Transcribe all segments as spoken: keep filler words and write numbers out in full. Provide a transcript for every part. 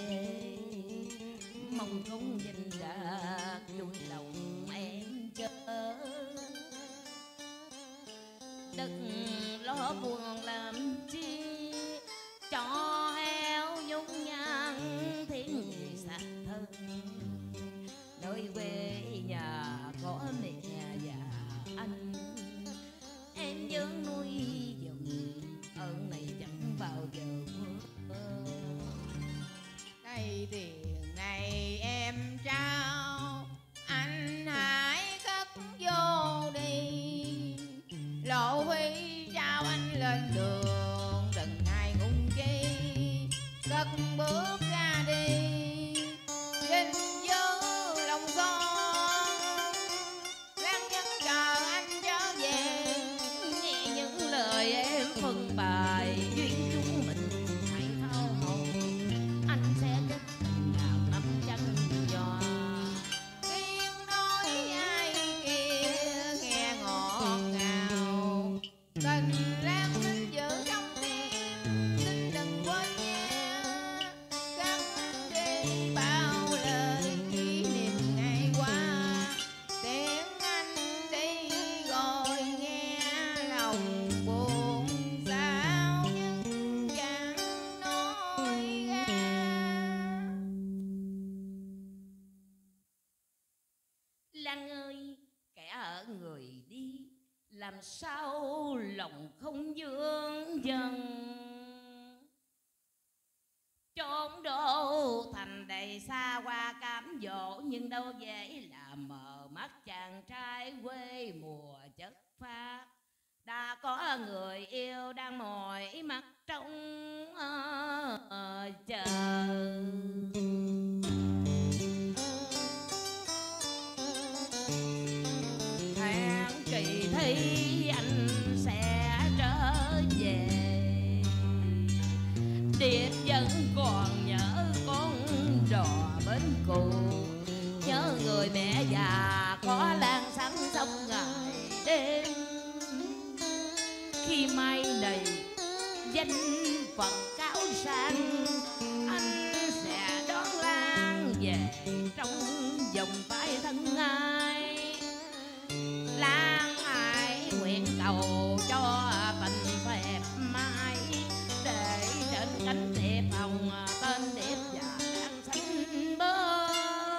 mong không nhìn ra vui lòng em chớ, đừng lo buồn làm chi cho heo nhung nhang thiên người sạch thân. Nơi quê nhà có mẹ và anh, em nhớ nuôi dùm ơn này chẳng bao giờ quên. Đây tiền này em trao, anh hãy cất vô đi. Lộ Huy trao anh lên đường, đừng ai ngung chi cất bước ra đi. Dinh dư lòng son lăng nhân chờ anh trở về, Nghe những lời em phân bài duyên chúng mình hãy thao hồn, anh sẽ kết tình ngàn năm trăng nhòa. tiếng nói ai kia nghe ngọt ngào, tình lan xin giữ trong tim, xin đừng quên nhé. Gắn đi bao lời kỷ niệm ngày qua, tiếng anh đi rồi nghe lòng buồn sao nhưng chẳng nói ra. Lan ơi, kẻ ở người đi làm sao lòng không vương dần. Chốn đô thành đầy xa hoa cám dỗ, nhưng đâu dễ làm mờ mắt chàng trai quê mùa chất phác. Đã có người yêu đang mỏi mắt trong uh, chờ. Tháng kỳ thi anh sẽ trở về, Điệp vẫn còn nhớ con đò bến cũ, nhớ người mẹ già có lan xanh sông ngày đêm. Khi mai này danh phận cáo sang, anh sẽ đón Lan về trong vòng tay thân ai. Lan ai nguyện cầu cho tình phép mãi, để trên cánh tiệp hồng tên điệp già đang xanh bớt.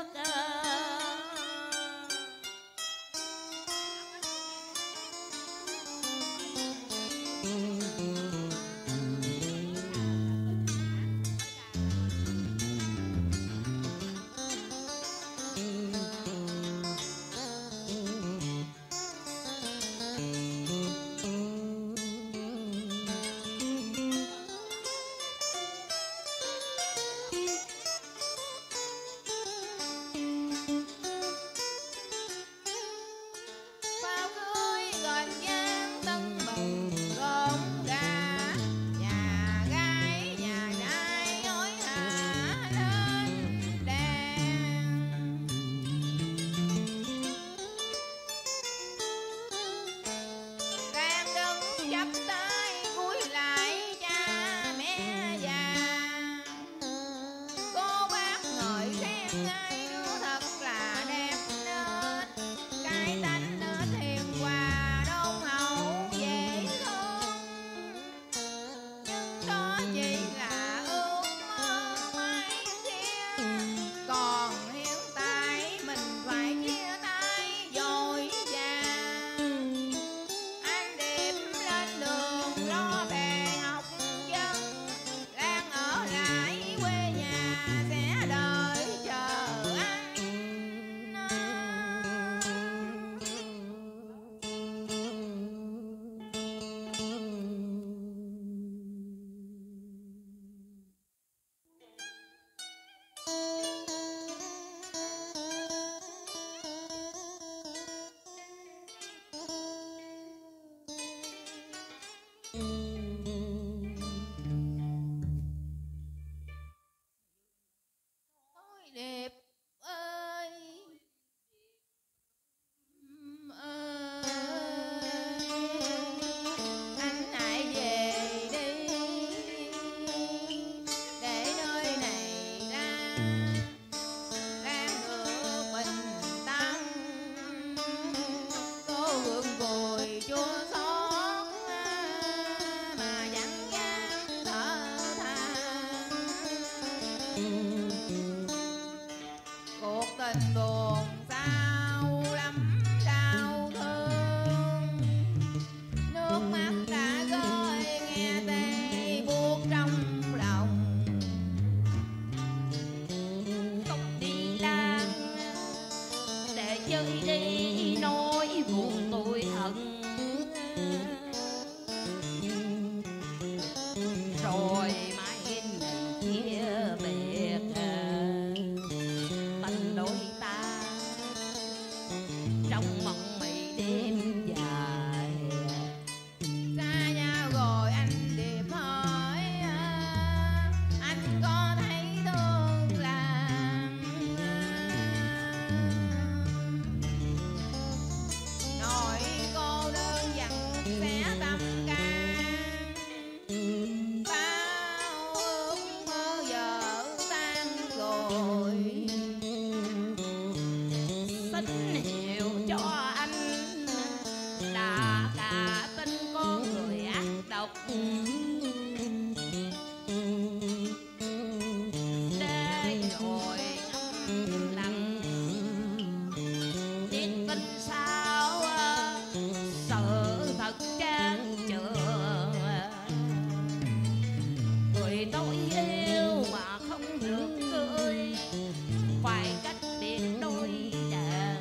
Bao cưới gần gian tân bừng gom gà, nhà gái nhà trai hối hả lên đèn. Đang đứng chắp tay cúi lại cha mẹ già, cô bác ngợi khen ai đứa thật là đẹp nên, cái tánh nữa hiền hòa đôn hậu dễ thương. Nhưng đó chỉ là ước mơ mai kia, còn hiện tại mình phải chia tay vội vàng. Anh Điệp lên đường lo bè học dân, Lan ở lại quê nhà sẽ đợi chờ anh. Ôi Điệp ơi, ơi anh hãy về đi, để nơi này ra Lan ngựa bình tăng cô gượng cười chua xót mà chẳng dám thở than. Cuộc tình buồn sao lắm đau thương, nước mắt đã rơi nghe tê buốt trong lòng. Không đi lang để chơi đi nỗi buồn tôi hận, rồi mai mình chia biệt tách đôi ta trong mộng mị đêm dài. Xa nhau rồi anh điệp hỏi anh có thấy thương làng, nỗi cô đơn dằn xé tâm can, bao ước mơ giờ tan rồi. Xin hiểu cho anh là cả tin con người ác độc, để rồi ngâm lặng biết tin sao sợ thật chán chường. Người tôi yêu mà không được cười, phải cách biệt đôi đàn.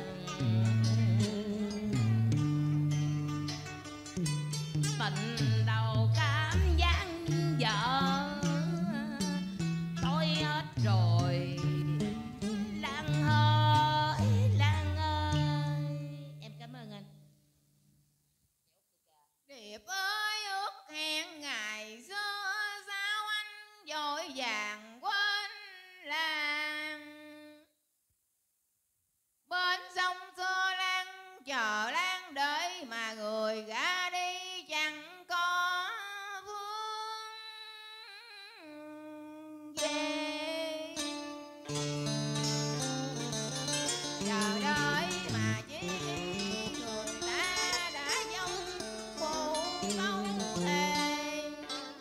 Tình đầu cảm giác vợ tôi hết rồi. Lan ơi, Lan ơi. Em cảm ơn anh. Điệp ơi ước hẹn ngày xưa sao anh vội vàng quên làng. Bên sông xưa Lan chờ Lan đợi mà người gã đi chẳng có vương về. Chờ đợi mà chỉ người ta đã giống phụ câu thề.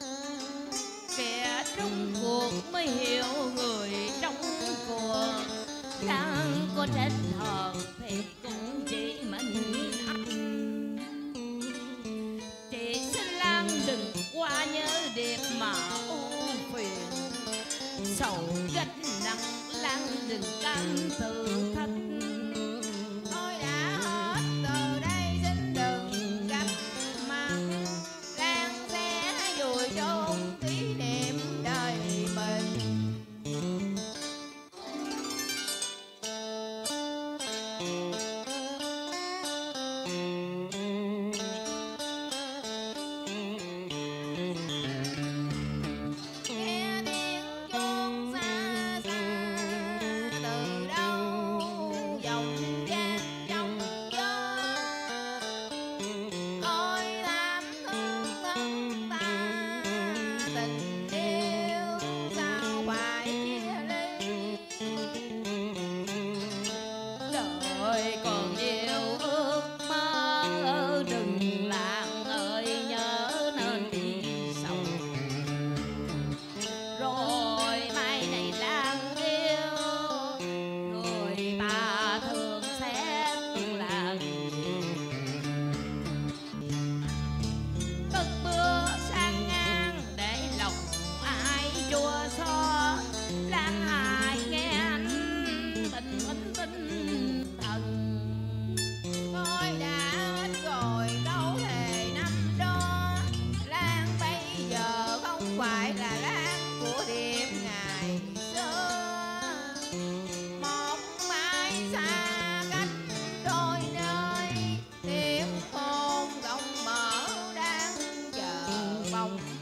Kẻ trong cuộc mới hiểu người trong cuộc. Đang có trách hờn thì cũng chỉ mình anh. Chị xin Lan đừng qua nhớ điệp mà ưu phiền. Sầu gánh nặng Lan đừng cam tự thách. Tôi đã hết từ đây xin đừng gặp mặt. Lan sẽ vùi chôn kỷ niệm đời mình. Nghe tiếng chuông xa xa từ đâu vọng vang trong gió. Ôi thảm thương thân ta, tình yêu sao phải chia ly. Đời còn nhiều ước mơ, đừng Lan ơi nhớ nên đi sầu. Rồi mai này Lan yêu, người ta thường sẽ là cất bữa sang ngang để lòng ai chua xót. Lan hài nghe anh tình tình tình thần. Tôi đã hết rồi câu thề năm đó. Lan bây giờ không phải là Lan của điệp ngày xưa. Một mai xa cách đôi nơi, tiếng hôn gọng mở đang chờ vòng